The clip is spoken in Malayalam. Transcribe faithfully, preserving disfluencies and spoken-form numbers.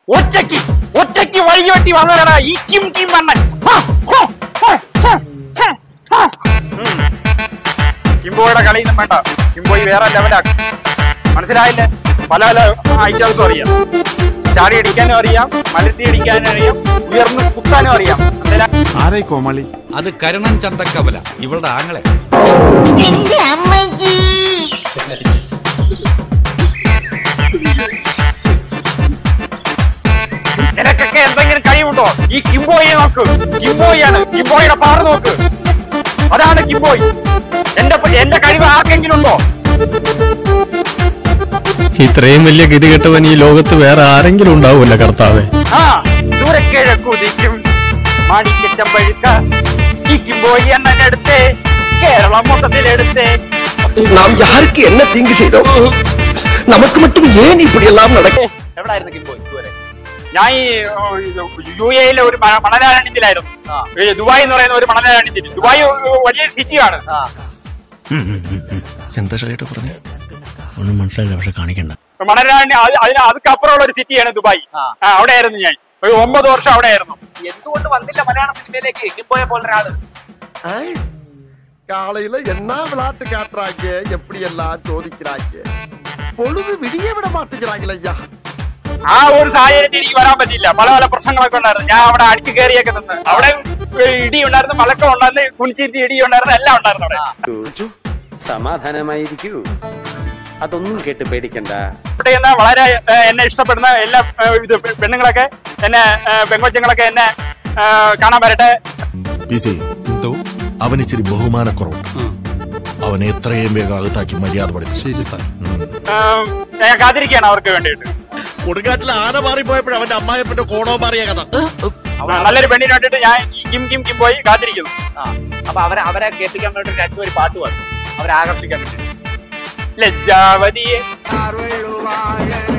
ഒറ്റയ്ക്ക് ഒറ്റയ്ക്ക് വഴി വെട്ടി വന്നതാണ് ഈ കിം കിം വണ്ണൻ. കിംബോയുടെ കളിയൊന്നും വേണ്ട, കിംബോയി വേറെ ലെവലാക്കി. മനസ്സിലായില്ലേ? പല പല ഐറ്റംസും അറിയാം. ചാടി അടിക്കാനും അറിയാം, മലർത്തി അടിക്കാനും അറിയാം, ഉയർന്ന് കുത്താനും അറിയാം. ആരെ കോമളി? അത് കരുണൻ ചന്തക്കവല, ഇവളുടെ ആങ്ങളെ. നിനക്കൊക്കെ എന്തെങ്കിലും കഴിവുണ്ടോ? ഈ കിംബോയെ നോക്ക്, കിംബോയാണ്. കിംബോയുടെ പാറ നോക്ക്, അതാണ് കിംബോയ്. എന്റെ എന്റെ കഴിവ് ആർക്കെങ്കിലും ഉണ്ടോ? ഇത്രയും വലിയ ഗതികെട്ടവൻ ഈ ലോകത്ത് വേറെ ആരെങ്കിലും ഉണ്ടാവുമല്ലോ കർത്താവേ. ആ ദൂരെ കിഴക്കുതിക്കും മാണിക്കച്ചമ്പഴുക്ക ഈ കിംബോയി എന്നെടുത്തേ, കേരളം മൊത്തത്തിലെടുത്തേ. നാം യാർക്ക് എന്നെ തിങ്ക് ചെയ്തോ? നമുക്ക് മറ്റും ഏൻ ഇപ്പടി എല്ലാം നടക്കും. എവിടായിരുന്നു കിംബോയ് ഇതുവരെ? ഞാൻ ഈ യു എയിലെ ഒരു മണലാരണ്യത്തിലായിരുന്നു. ദുബായ് എന്ന് പറയുന്ന ഒരു മണലാരണ്യത്തിൽ. ദുബായ് വലിയ സിറ്റിയാണ്. എന്താ ഷൈട്ട് പറഞ്ഞ ഒന്നും മനസ്സിലായില്ല, പക്ഷെ കാണിക്കണ്ട. മണലാരണ്യം അതിന് അതുക്കപ്പുറമുള്ള ഒരു സിറ്റിയാണ് ദുബായ്. അവിടെ ആയിരുന്നു ഞാൻ ഒരു ഒമ്പത് വർഷം അവിടെ ആയിരുന്നു. എന്തുകൊണ്ട് വന്നില്ല മലയാള സിനിമയിലേക്ക് കിംബോയെ പോലെ ഒരാള്? காலையில என்ன விளையாட்டு காட்டுறாங்க, எப்படி எல்லாம் ചോദിக்கிறாங்க, பொழுது விடிய விட மாட்டேங்கிறாங்களே ஐயா. ആ ഒരു സാഹചര്യത്തിൽ എനിക്ക് വരാൻ പറ്റില്ല. പല പല പ്രശ്നങ്ങളൊക്കെ ഉണ്ടായിരുന്നു. ഞാൻ അവിടെ അടിച്ചു കയറിയൊക്കെ നിന്ന്. അവിടെ ഇടി ഉണ്ടായിരുന്നു, മലക്കം ഉണ്ടായിരുന്നു, കുണിച്ചിരിച്ച് ഇടി ഉണ്ടായിരുന്നു, എല്ലാം ഉണ്ടായിരുന്നു അവിടെ. സമാധാനമായിരിക്കൂ, അതൊന്നും കേട്ട് പേടിക്കണ്ട. ഇവിടെ നിന്ന് വളരെ എന്നെ ഇഷ്ടപ്പെടുന്ന എല്ലാ ഇത് പെണ്ണുങ്ങളൊക്കെ എന്നെ പെങ്കൊച്ചങ്ങളൊക്കെ എന്നെ കാണാൻ വരട്ടെ. അവനിച്ചിരി ബഹുമാനക്കുറവുണ്ട്. അവനെ എത്രയും വേഗം അകത്താക്കി മര്യാദ പഠിച്ചു. ഞാൻ കാത്തിരിക്കുകയാണ് അവർക്ക് വേണ്ടിയിട്ട്. കൊടുങ്കാറ്റിൽ ആന മാറിപ്പോയപ്പോഴും അവന്റെ അമ്മായപ്പന്റെ കോണോ മാറിയ കഥ. നല്ലൊരു പെണ്ണിന് വേണ്ടിട്ട് ഞാൻ ഈ കിം കിം കിം പോയി കാത്തിരിക്കുന്നു. അപ്പൊ അവരെ അവരെ കേൾപ്പിക്കാൻ വേണ്ടി രണ്ടുപേര് പാട്ട് പാടും, അവരെ ആകർഷിക്കാൻ വേണ്ടി. ലജ്ജാവതിയെ